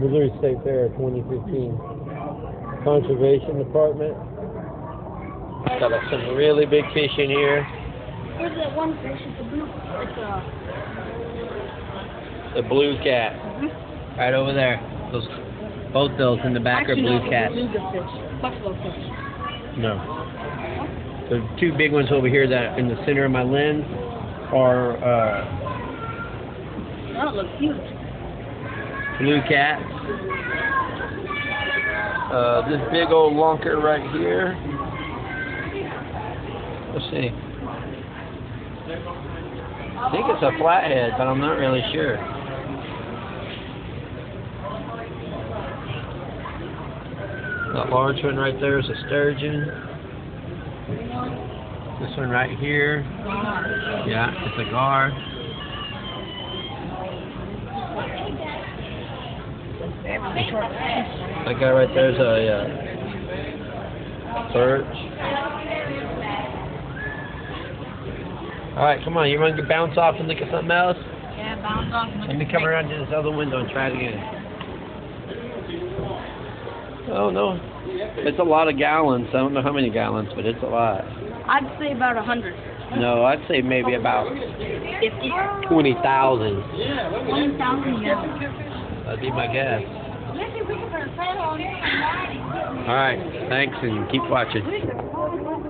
Missouri State Fair 2015. Conservation Department. Got some really big fish in here. Where's that one fish? It's a blue. It's The blue cat. Right over there. Those, both those in the back are blue cats. Buffalo fish. No. The two big ones over here that in the center of my lens are That looks huge. blue cats. This big old lunker right here. Let's see. I think it's a flathead, but I'm not really sure. That large one right there is a sturgeon. This one right here. Yeah, it's a gar. That guy right there is a perch. Alright, come on. You want to bounce off and look at something else? Yeah, bounce off. Let me come around to this other window and try it again. Oh, no. It's a lot of gallons. I don't know how many gallons, but it's a lot. I'd say about 100. No, I'd say maybe about 50. 20,000. 20,000, yeah. That'd be my guess. Alright, thanks and keep watching.